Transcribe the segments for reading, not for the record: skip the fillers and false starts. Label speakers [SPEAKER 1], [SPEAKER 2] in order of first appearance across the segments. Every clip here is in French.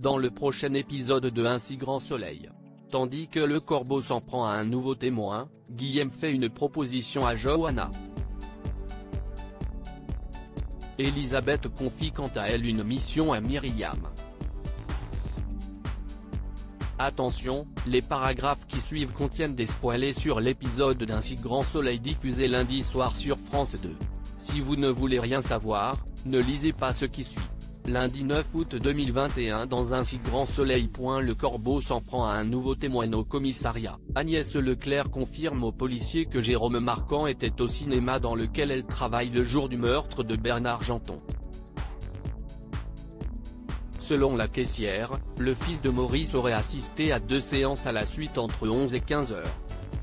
[SPEAKER 1] dans le prochain épisode de Un si grand soleil. Tandis que le Corbeau s'en prend à un nouveau témoin, Guillaume fait une proposition à Johanna. Elisabeth confie quant à elle une mission à Myriam. Attention, les paragraphes qui suivent contiennent des spoilers sur l'épisode d'Un si grand soleil diffusé lundi soir sur France 2. Si vous ne voulez rien savoir, ne lisez pas ce qui suit. Lundi 9 août 2021 dans Un si grand soleil. Le Corbeau s'en prend à un nouveau témoin au commissariat. Agnès Leclerc confirme aux policiers que Jérôme Marquand était au cinéma dans lequel elle travaille le jour du meurtre de Bernard Janton. Selon la caissière, le fils de Maurice aurait assisté à 2 séances à la suite entre 11 et 15 heures.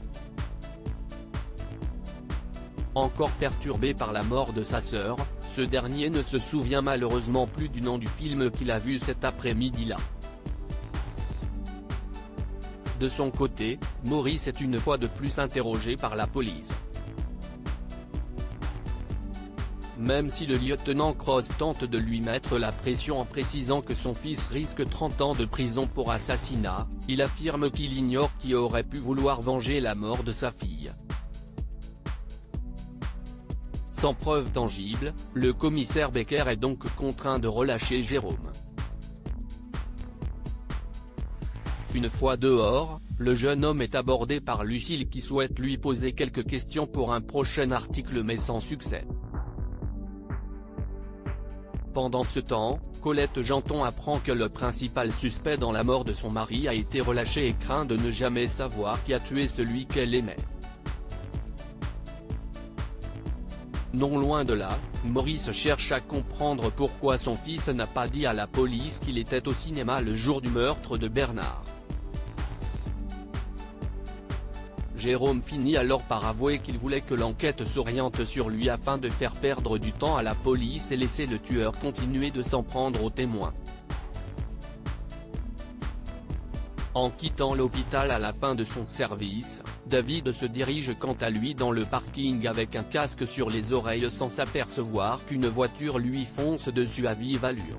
[SPEAKER 1] Encore perturbé par la mort de sa sœur, ce dernier ne se souvient malheureusement plus du nom du film qu'il a vu cet après-midi-là. De son côté, Maurice est une fois de plus interrogé par la police. Même si le lieutenant Cross tente de lui mettre la pression en précisant que son fils risque 30 ans de prison pour assassinat, il affirme qu'il ignore qui aurait pu vouloir venger la mort de sa fille. Sans preuve tangible, le commissaire Becker est donc contraint de relâcher Jérôme. Une fois dehors, le jeune homme est abordé par Lucille qui souhaite lui poser quelques questions pour un prochain article mais sans succès. Pendant ce temps, Colette Janton apprend que le principal suspect dans la mort de son mari a été relâché et craint de ne jamais savoir qui a tué celui qu'elle aimait. Non loin de là, Maurice cherche à comprendre pourquoi son fils n'a pas dit à la police qu'il était au cinéma le jour du meurtre de Bernard. Jérôme finit alors par avouer qu'il voulait que l'enquête s'oriente sur lui afin de faire perdre du temps à la police et laisser le tueur continuer de s'en prendre aux témoins. En quittant l'hôpital à la fin de son service, David se dirige quant à lui dans le parking avec un casque sur les oreilles sans s'apercevoir qu'une voiture lui fonce dessus à vive allure.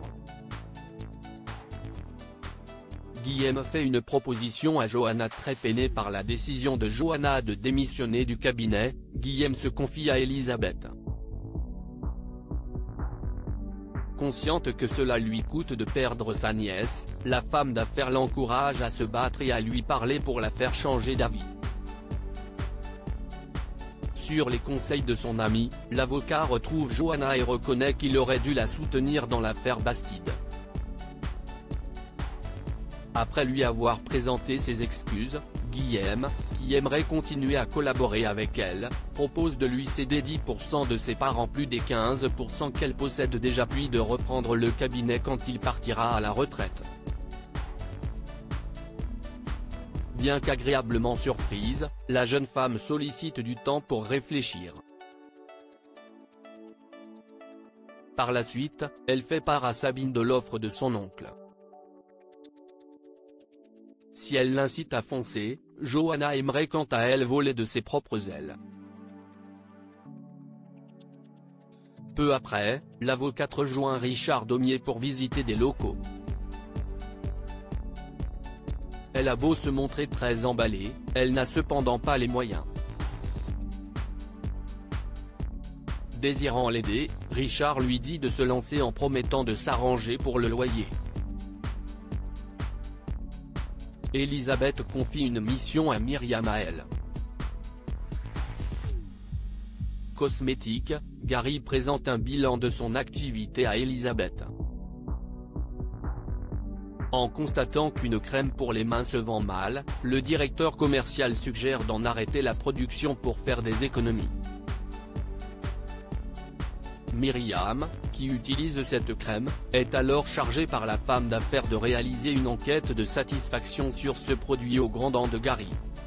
[SPEAKER 1] Guillaume fait une proposition à Johanna. Très peiné par la décision de Johanna de démissionner du cabinet, Guillaume se confie à Elisabeth. Consciente que cela lui coûte de perdre sa nièce, la femme d'affaires l'encourage à se battre et à lui parler pour la faire changer d'avis. Sur les conseils de son ami, l'avocat retrouve Johanna et reconnaît qu'il aurait dû la soutenir dans l'affaire Bastide. Après lui avoir présenté ses excuses, Guillaume, qui aimerait continuer à collaborer avec elle, propose de lui céder 10% de ses parts en plus des 15% qu'elle possède déjà puis de reprendre le cabinet quand il partira à la retraite. Bien qu'agréablement surprise, la jeune femme sollicite du temps pour réfléchir. Par la suite, elle fait part à Sabine de l'offre de son oncle. Si elle l'incite à foncer, Johanna aimerait quant à elle voler de ses propres ailes. Peu après, l'avocate rejoint Richard Daumier pour visiter des locaux. Elle a beau se montrer très emballée, elle n'a cependant pas les moyens. Désirant l'aider, Richard lui dit de se lancer en promettant de s'arranger pour le loyer. Elisabeth confie une mission à Myriam à elle. Cosmétique, Gary présente un bilan de son activité à Elisabeth. En constatant qu'une crème pour les mains se vend mal, le directeur commercial suggère d'en arrêter la production pour faire des économies. Myriam, qui utilise cette crème, est alors chargée par la femme d'affaires de réaliser une enquête de satisfaction sur ce produit aux grandes dents de Gary.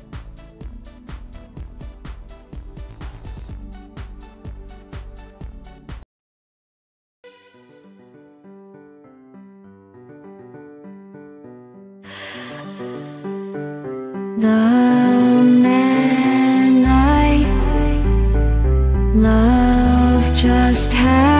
[SPEAKER 2] The man I love just had